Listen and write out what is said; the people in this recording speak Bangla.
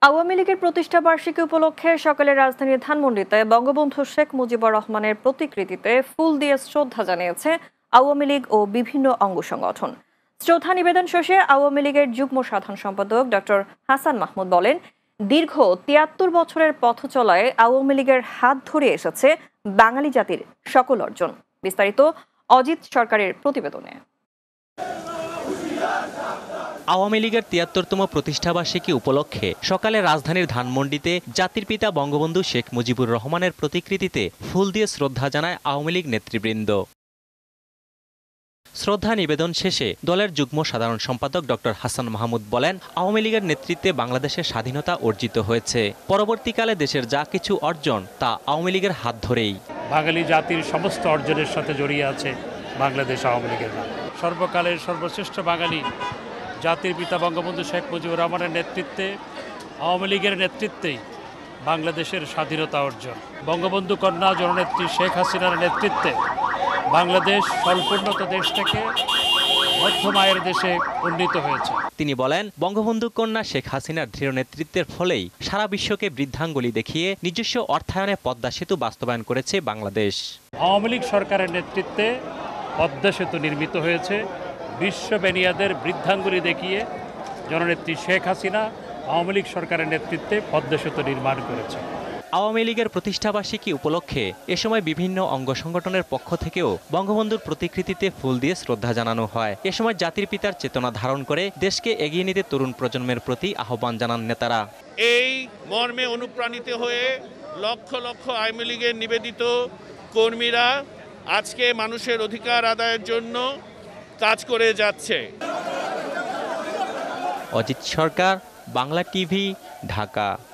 আওয়ামী লীগের প্রতিষ্ঠা বার্ষিকী উপলক্ষে সকালে রাজধানীর ধানমন্ডিতে বঙ্গবন্ধু শেখ মুজিবুর রহমানের প্রতিকৃতিতে ফুল দিয়ে শ্রদ্ধা জানিয়েছে আওয়ামী লীগ ও বিভিন্ন অঙ্গ সংগঠন। শ্রদ্ধা নিবেদন শেষে আওয়ামী লীগের যুগ্ম সাধারণ সম্পাদক ডক্টর হাসান মাহমুদ বলেন, দীর্ঘ ৭৩ বছরের পথচলায় আওয়ামী লীগের হাত ধরে এসেছে বাঙালি জাতির সকল অর্জন। বিস্তারিত অজিত সরকারের প্রতিবেদনে। আওয়ামী লীগের ৭৩তম প্রতিষ্ঠাবার্ষিকী উপলক্ষে সকালে রাজধানীর ধানমন্ডিতে জাতির পিতা বঙ্গবন্ধু শেখ মুজিবুর রহমানের প্রতিকৃতিতে ফুল দিয়ে শ্রদ্ধা জানায় আওয়ামী লীগ নেতৃবৃন্দ। শ্রদ্ধা নিবেদন শেষে দলের যুগ্ম সাধারণ সম্পাদক ডক্টর হাসান মাহমুদ বলেন, আওয়ামী লীগের নেতৃত্বে বাংলাদেশের স্বাধীনতা অর্জিত হয়েছে। পরবর্তীকালে দেশের যা কিছু অর্জন তা আওয়ামী লীগের হাত ধরেই। বাঙালি জাতির সমস্ত অর্জনের সাথে জড়িয়ে আছে বাংলাদেশ আওয়ামী লীগের নাম। সর্বকালের সর্বশ্রেষ্ঠ বাঙালি জাতির পিতা বঙ্গবন্ধু শেখ মুজিবুর রহমানের নেতৃত্বে, আওয়ামী লীগের নেতৃত্বেই বাংলাদেশের স্বাধীনতা অর্জন। বঙ্গবন্ধু কন্যা জননেত্রী শেখ হাসিনার নেতৃত্বে বাংলাদেশ স্বল্পোন্নত দেশ থেকে মধ্যম আয়ের দেশে উন্নীত হয়েছে। তিনি বলেন, বঙ্গবন্ধু কন্যা শেখ হাসিনার দৃঢ় নেতৃত্বের ফলেই সারা বিশ্বকে বৃদ্ধাঙ্গুলি দেখিয়ে নিজস্ব অর্থায়নে পদ্মা সেতু বাস্তবায়ন করেছে বাংলাদেশ। আওয়ামী লীগ সরকারের নেতৃত্বে পদ্মা সেতু নির্মিত হয়েছে। বিশ্ব বেনিয়াদের বৃদ্ধাঙ্গুলি দেখিয়ে জননেত্রী শেখ হাসিনা আওয়ামী লীগ সরকারের নেতৃত্বে পদ্মা সেতু নির্মাণ করেছে। আওয়ামী লীগের প্রতিষ্ঠাবার্ষিকী উপলক্ষে এ সময় বিভিন্ন অঙ্গ সংগঠনের পক্ষ থেকেও বঙ্গবন্ধুর প্রতিকৃতিতে ফুল দিয়ে শ্রদ্ধা জানানো হয়। এ সময় জাতির পিতার চেতনা ধারণ করে দেশকে এগিয়ে নিতে তরুণ প্রজন্মের প্রতি আহ্বান জানান নেতারা। এই মর্মে অনুপ্রাণিত হয়ে লক্ষ লক্ষ আওয়ামী লীগের নিবেদিত কর্মীরা আজকে মানুষের অধিকার আদায়ের জন্য কাজ করে যাচ্ছে। অজিত সরকার, বাংলা টিভি, ঢাকা।